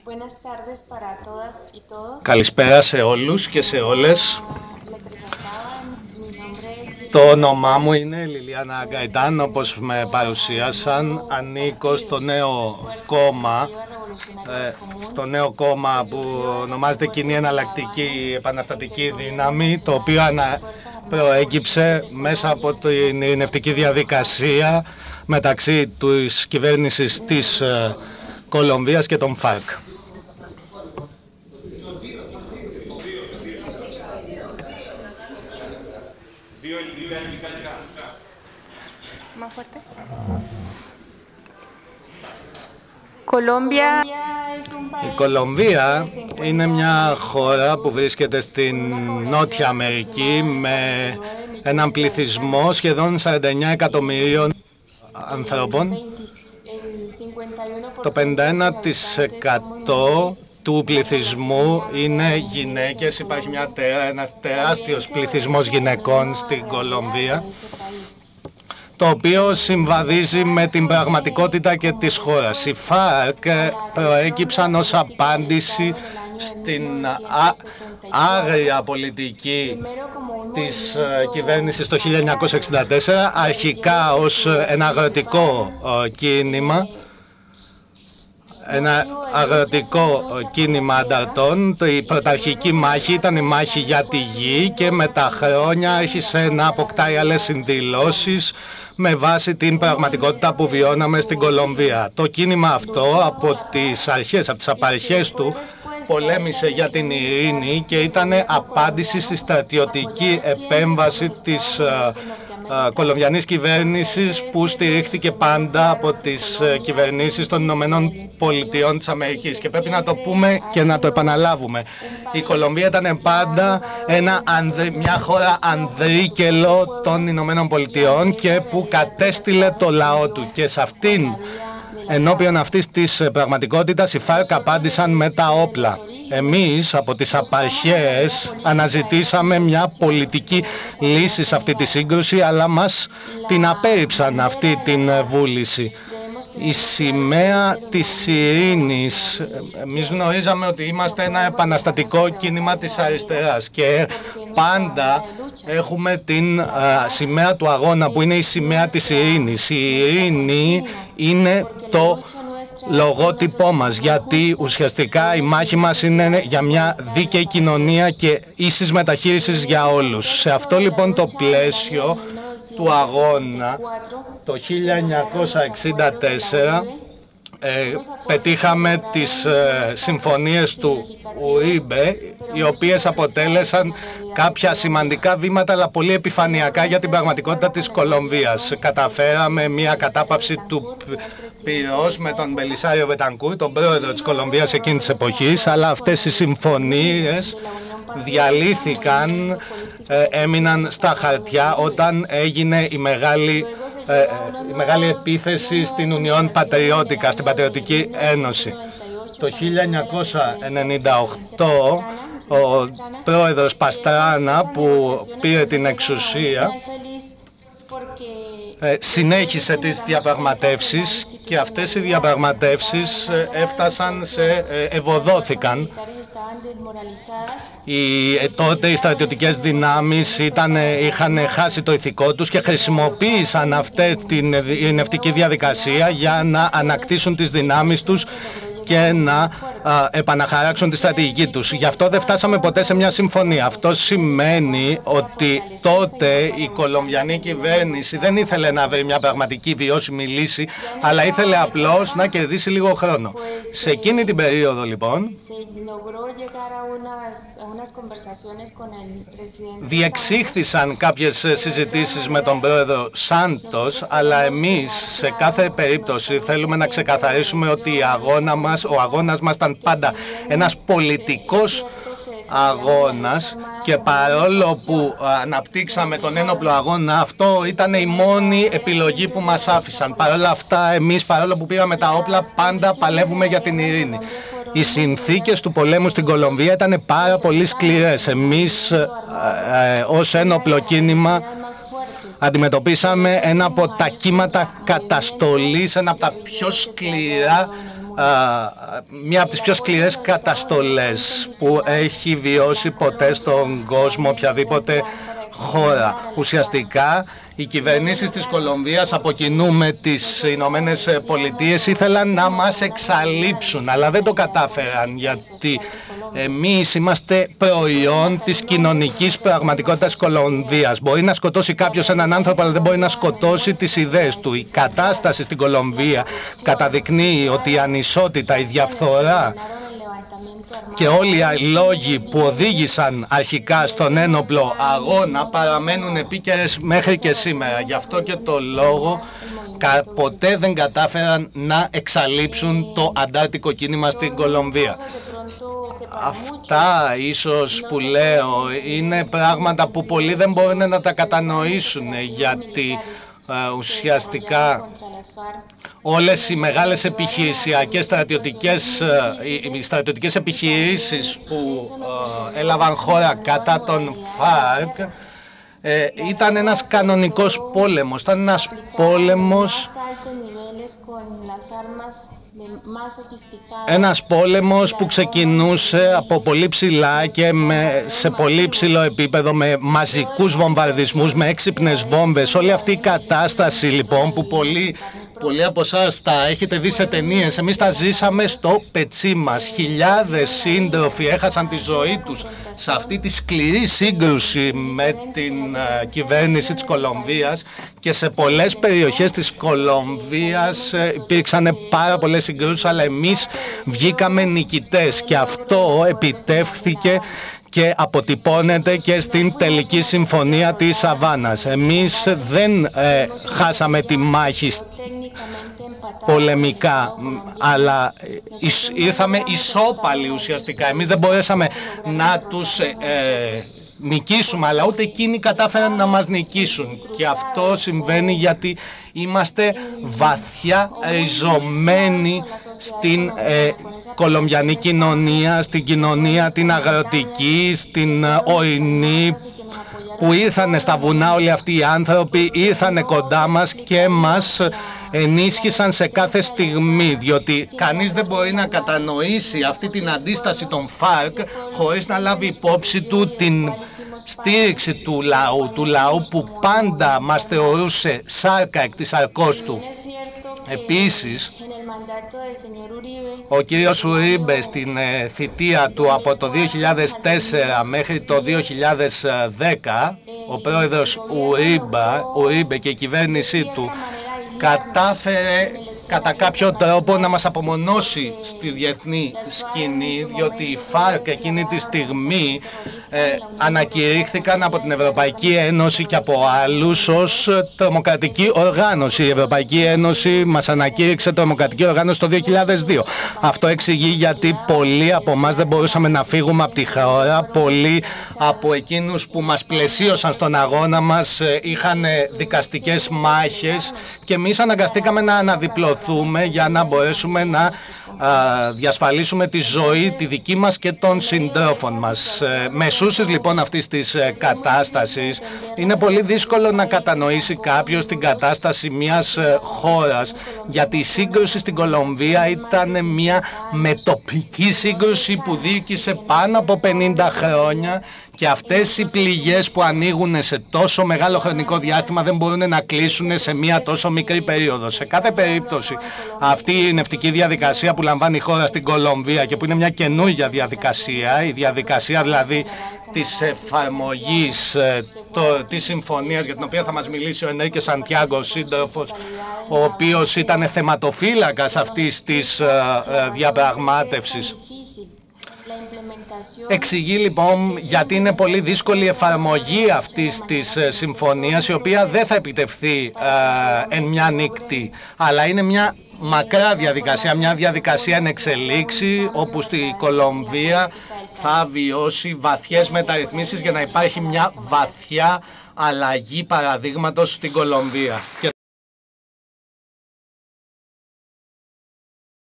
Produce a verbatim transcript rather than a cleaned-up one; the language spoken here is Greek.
Καλησπέρα σε όλους και σε όλες. Το όνομά μου είναι Λιλιάνα Γκαϊτάν, όπως με παρουσίασαν. Ανήκω στο νέο κόμμα, στο νέο κόμμα που ονομάζεται Κοινή Εναλλακτική Επαναστατική Δύναμη, το οποίο προέκυψε μέσα από την ειρηνευτική διαδικασία μεταξύ της κυβέρνησης της Κολομβίας και των ΦΑΡΚ. Η Κολομβία είναι μια χώρα που βρίσκεται στην Νότια Αμερική με έναν πληθυσμό σχεδόν σαράντα εννέα εκατομμυρίων ανθρώπων. Το πενήντα ένα τοις εκατό του πληθυσμού είναι γυναίκες. Υπάρχει μια, ένας τεράστιος πληθυσμός γυναικών στην Κολομβία, το οποίο συμβαδίζει με την πραγματικότητα και της χώρας. Οι ΦΑΡΚ προέκυψαν ως απάντηση στην άγρια πολιτική της κυβέρνησης το χίλια εννιακόσια εξήντα τέσσερα, αρχικά ως ένα αγροτικό κίνημα, ένα αγροτικό κίνημα ανταρτών. Η πρωταρχική μάχη ήταν η μάχη για τη γη και με τα χρόνια άρχισε να αποκτάει άλλες συνδηλώσεις με βάση την πραγματικότητα που βιώναμε στην Κολομβία. Το κίνημα αυτό από τις αρχές, από τις απαρχές του, πολέμησε για την ειρήνη και ήταν απάντηση στη στρατιωτική επέμβαση της κολομβιανής κυβέρνησης, που στηρίχθηκε πάντα από τις κυβερνήσεις των Ηνωμένων Πολιτειών της Αμερικής. Και πρέπει να το πούμε και να το επαναλάβουμε. Η Κολομβία ήταν πάντα ένα, μια χώρα ανδρίκελο των Ηνωμένων Πολιτειών και που κατέστηλε το λαό του. Και σε αυτήν, ενώπιον αυτής της πραγματικότητας, οι ΦΑΡΚ απάντησαν με τα όπλα. Εμείς από τις απαρχές αναζητήσαμε μια πολιτική λύση σε αυτή τη σύγκρουση, αλλά μας την απέρριψαν αυτή την βούληση. Η σημαία της ειρήνης, εμείς γνωρίζαμε ότι είμαστε ένα επαναστατικό κίνημα της αριστεράς και πάντα έχουμε την α, σημαία του αγώνα, που είναι η σημαία της ειρήνης. Η ειρήνη είναι το λογότυπό μας, γιατί ουσιαστικά η μάχη μας είναι για μια δίκαιη κοινωνία και ίσης μεταχείρισης για όλους. Σε αυτό λοιπόν το πλαίσιο του αγώνα, το χίλια εννιακόσια εξήντα τέσσερα ε, πετύχαμε τις ε, συμφωνίες του Ουρίμπε, οι οποίες αποτέλεσαν κάποια σημαντικά βήματα, αλλά πολύ επιφανειακά για την πραγματικότητα της Κολομβίας. Καταφέραμε μια κατάπαυση του πυρός με τον Μπελισάριο Μπετανκούρ, τον πρόεδρο της Κολομβίας εκείνης της εποχής, αλλά αυτές οι συμφωνίες διαλύθηκαν, ε, έμειναν στα χαρτιά όταν έγινε η μεγάλη, ε, η μεγάλη επίθεση στην Ουνιόν Πατριώτικα, στην Πατριωτική Ένωση. Το χίλια εννιακόσια ενενήντα οκτώ ο πρόεδρος Παστράνα, που πήρε την εξουσία, ε, συνέχισε τις διαπραγματεύσεις και αυτές οι διαπραγματεύσεις ε, έφτασαν σε, ε, ευωδόθηκαν. Οι, ε, τότε οι στρατιωτικές δυνάμεις ήταν, είχαν χάσει το ηθικό τους και χρησιμοποίησαν αυτή την ειρηνευτική διαδικασία για να ανακτήσουν τις δυνάμεις τους και να α, επαναχαράξουν τη στρατηγική τους. Γι' αυτό δεν φτάσαμε ποτέ σε μια συμφωνία. Αυτό σημαίνει ότι τότε η κολομβιανή κυβέρνηση δεν ήθελε να βρει μια πραγματική βιώσιμη λύση, αλλά ήθελε απλώς να κερδίσει λίγο χρόνο. Σε εκείνη την περίοδο λοιπόν διεξήχθησαν κάποιες συζητήσεις με τον πρόεδρο Σάντος, αλλά εμείς σε κάθε περίπτωση θέλουμε να ξεκαθαρίσουμε ότι η αγώνα μας, ο αγώνας μας ήταν πάντα ένας πολιτικός αγώνας, και παρόλο που αναπτύξαμε τον ένοπλο αγώνα, αυτό ήταν η μόνη επιλογή που μας άφησαν. Παρ' όλα αυτά, εμείς, παρόλο που πήραμε τα όπλα, πάντα παλεύουμε για την ειρήνη. Οι συνθήκες του πολέμου στην Κολομβία ήταν πάρα πολύ σκληρές. Εμείς ε, ε, ως ένοπλο κίνημα αντιμετωπίσαμε ένα από τα κύματα καταστολής, ένα από τα πιο σκληρά μία από τις πιο σκληρές καταστολές που έχει βιώσει ποτέ στον κόσμο οποιαδήποτε χώρα. Ουσιαστικά οι κυβερνήσεις της Κολομβίας από κοινού με τις Ηνωμένες Πολιτείες ήθελαν να μας εξαλείψουν, αλλά δεν το κατάφεραν, γιατί εμείς είμαστε προϊόν της κοινωνικής πραγματικότητας της Κολομβίας. Μπορεί να σκοτώσει κάποιος έναν άνθρωπο, αλλά δεν μπορεί να σκοτώσει τις ιδέες του. Η κατάσταση στην Κολομβία καταδεικνύει ότι η ανισότητα, η διαφθορά και όλοι οι λόγοι που οδήγησαν αρχικά στον ένοπλο αγώνα παραμένουν επίκαιρες μέχρι και σήμερα. Γι' αυτό και το λόγο ποτέ δεν κατάφεραν να εξαλείψουν το αντάρτικο κίνημα στην Κολομβία. Αυτά ίσως που λέω είναι πράγματα που πολλοί δεν μπορούν να τα κατανοήσουν, γιατί uh, ουσιαστικά όλες οι μεγάλες επιχειρησιακές στρατιωτικές, οι στρατιωτικές επιχειρήσεις που uh, έλαβαν χώρα κατά των ΦΑΡΚ ε, ήταν ένας κανονικός πόλεμος, ήταν ένας πόλεμος Ένας πόλεμος που ξεκινούσε από πολύ ψηλά και με, σε πολύ ψηλό επίπεδο, με μαζικούς βομβαρδισμούς, με έξυπνες βόμβες. Όλη αυτή η κατάσταση λοιπόν που πολλοί, πολλοί από εσάς τα έχετε δει σε ταινίες, εμείς τα ζήσαμε στο πετσί μας. Χιλιάδες σύντροφοι έχασαν τη ζωή τους σε αυτή τη σκληρή σύγκρουση με την uh, κυβέρνηση της Κολομβίας, και σε πολλές περιοχές της Κολομβίας uh, υπήρξαν πάρα πολλές συγκρούσεις, αλλά εμείς βγήκαμε νικητές, και αυτό επιτεύχθηκε και αποτυπώνεται και στην τελική συμφωνία της Αβάνας. Εμείς δεν ε, χάσαμε τη μάχη πολεμικά, αλλά ήρθαμε ισόπαλοι ουσιαστικά. Εμείς δεν μπορέσαμε να τους ε, νικήσουμε, αλλά ούτε εκείνοι κατάφεραν να μας νικήσουν. Και αυτό συμβαίνει γιατί είμαστε βαθιά ριζωμένοι στην ε, κολομβιανή κοινωνία, στην κοινωνία την αγροτική, στην ε, ορεινή, που ήρθανε στα βουνά όλοι αυτοί οι άνθρωποι, ήρθανε κοντά μας και μας ενίσχυσαν σε κάθε στιγμή, διότι κανείς δεν μπορεί να κατανοήσει αυτή την αντίσταση των ΦΑΡΚ χωρίς να λάβει υπόψη του την στήριξη του λαού, του λαού που πάντα μας θεωρούσε σάρκα εκ της αρκός του. Επίσης, ο κύριος Ουρίμπε στην ε, θητεία του από το δύο χιλιάδες τέσσερα μέχρι το δύο χιλιάδες δέκα, ο πρόεδρος Ουρίμπε, Ουρίμπε και η κυβέρνησή του κατάφερε κατά κάποιο τρόπο να μας απομονώσει στη διεθνή σκηνή, διότι οι ΦΑΡΚ εκείνη τη στιγμή ε, ανακηρύχθηκαν από την Ευρωπαϊκή Ένωση και από άλλους ως τρομοκρατική οργάνωση. Η Ευρωπαϊκή Ένωση μας ανακήρυξε τρομοκρατική οργάνωση το δύο χιλιάδες δύο. Αυτό εξηγεί γιατί πολλοί από εμάς δεν μπορούσαμε να φύγουμε από τη χώρα. Πολλοί από εκείνους που μας πλαισίωσαν στον αγώνα μας ε, είχαν δικαστικές μάχες, και εμείς αναγκαστήκαμε να αναδιπλωθούμε για να μπορέσουμε να α, διασφαλίσουμε τη ζωή, τη δική μας και των συντρόφων μας. Ε, μεσούσης λοιπόν αυτής της ε, κατάστασης, είναι πολύ δύσκολο να κατανοήσει κάποιος την κατάσταση μιας ε, χώρας, γιατί η σύγκρουση στην Κολομβία ήταν μια μετοπική σύγκρουση που διήρκησε πάνω από πενήντα χρόνια, και αυτές οι πληγές που ανοίγουν σε τόσο μεγάλο χρονικό διάστημα δεν μπορούν να κλείσουν σε μία τόσο μικρή περίοδο. Σε κάθε περίπτωση, αυτή η νευτική διαδικασία που λαμβάνει η χώρα στην Κολομβία, και που είναι μια καινούργια διαδικασία, η διαδικασία δηλαδή της εφαρμογής το, της συμφωνίας, για την οποία θα μας μιλήσει ο Ενρίκε Σαντιάγκο, ο σύντροφος, ο οποίος ήταν θεματοφύλακας αυτής της uh, uh, διαπραγμάτευσης. Εξηγεί λοιπόν γιατί είναι πολύ δύσκολη η εφαρμογή αυτής της συμφωνίας, η οποία δεν θα επιτευχθεί ε, εν μια νύχτη, αλλά είναι μια μακρά διαδικασία, μια διαδικασία εν εξελίξη, όπου στη Κολομβία θα βιώσει βαθιές μεταρρυθμίσεις για να υπάρχει μια βαθιά αλλαγή παραδείγματος στην Κολομβία.